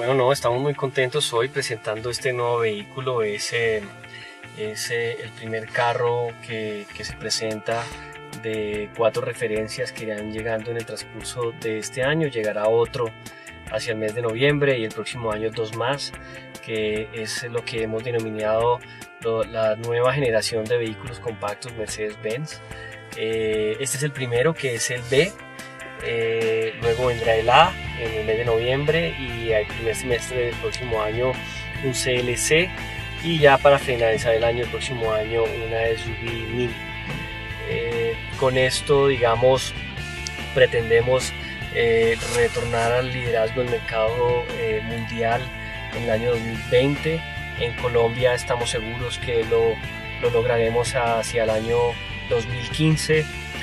Bueno, no, estamos muy contentos hoy presentando este nuevo vehículo. Es el primer carro que se presenta de 4 referencias que irán llegando en el transcurso de este año. Llegará otro hacia el mes de noviembre y el próximo año 2 más, que es lo que hemos denominado la nueva generación de vehículos compactos Mercedes-Benz. Este es el primero, que es el B. Luego vendrá el A en el mes de noviembre y al primer semestre del próximo año un CLC, y ya para finalizar el año, el próximo año, una SUV Mini. Con esto, digamos, pretendemos retornar al liderazgo del mercado mundial en el año 2020. En Colombia estamos seguros que lo lograremos hacia el año 2015.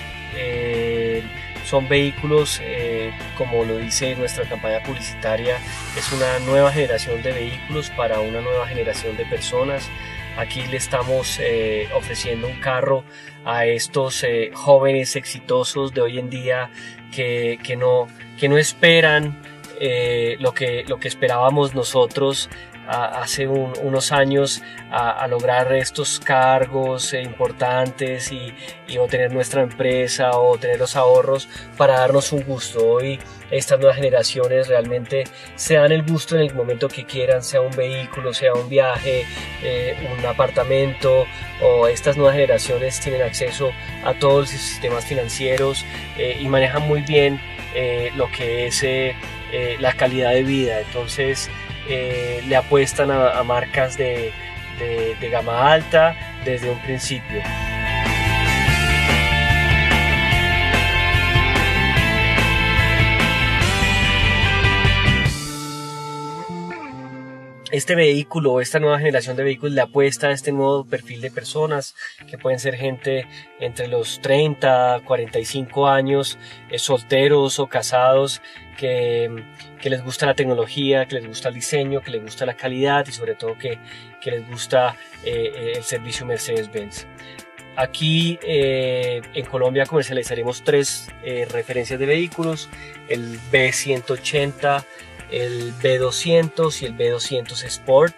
Son vehículos, como lo dice nuestra campaña publicitaria, es una nueva generación de vehículos para una nueva generación de personas. Aquí le estamos ofreciendo un carro a estos jóvenes exitosos de hoy en día que no esperan lo que esperábamos nosotros hace unos años, a lograr estos cargos importantes y o tener nuestra empresa o tener los ahorros para darnos un gusto. Hoy estas nuevas generaciones realmente se dan el gusto en el momento que quieran, sea un vehículo, sea un viaje, un apartamento, o estas nuevas generaciones tienen acceso a todos los sistemas financieros y manejan muy bien lo que es la calidad de vida. Entonces le apuestan a marcas de gama alta desde un principio. Este vehículo, esta nueva generación de vehículos, le apuesta a este nuevo perfil de personas, que pueden ser gente entre los 30, 45 años, solteros o casados, que les gusta la tecnología, que les gusta el diseño, que les gusta la calidad y sobre todo que les gusta el servicio Mercedes-Benz. Aquí en Colombia comercializaremos 3 referencias de vehículos: el B180, el B200 y el B200 Sport.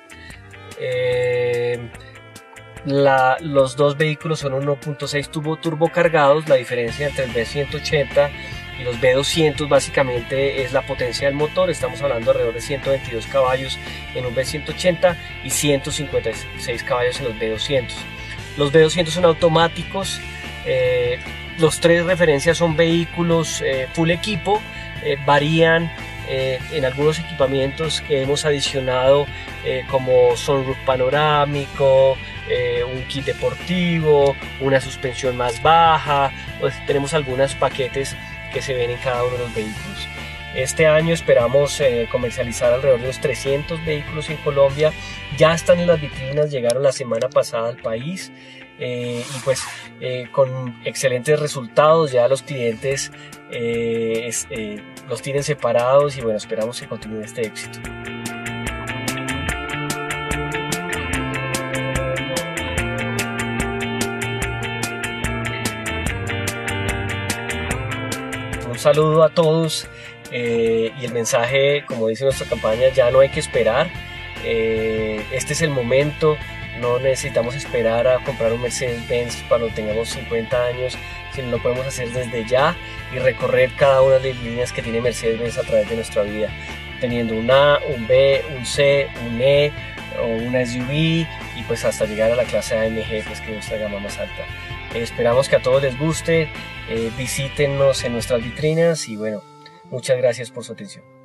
Los 2 vehículos son 1.6 turbo cargados. La diferencia entre el B180 y los B200 básicamente es la potencia del motor. Estamos hablando alrededor de 122 caballos en un B180 y 156 caballos en los B200. Los B200 son automáticos. Los 3 referencias son vehículos full equipo. Varían en algunos equipamientos que hemos adicionado, como sunroof panorámico, un kit deportivo, una suspensión más baja. Pues tenemos algunos paquetes que se ven en cada uno de los vehículos. Este año esperamos comercializar alrededor de unos 300 vehículos en Colombia. Ya están en las vitrinas, llegaron la semana pasada al país, y pues con excelentes resultados. Ya los clientes los tienen separados y bueno, esperamos que continúe este éxito. Un saludo a todos, y el mensaje, como dice nuestra campaña, ya no hay que esperar. Este es el momento. No necesitamos esperar a comprar un Mercedes-Benz cuando tengamos 50 años, sino lo podemos hacer desde ya y recorrer cada una de las líneas que tiene Mercedes-Benz a través de nuestra vida, teniendo un A, un B, un C, un E o una SUV, y pues hasta llegar a la clase AMG, pues, que es nuestra gama más alta. Esperamos que a todos les guste. Visítennos en nuestras vitrinas y bueno, muchas gracias por su atención.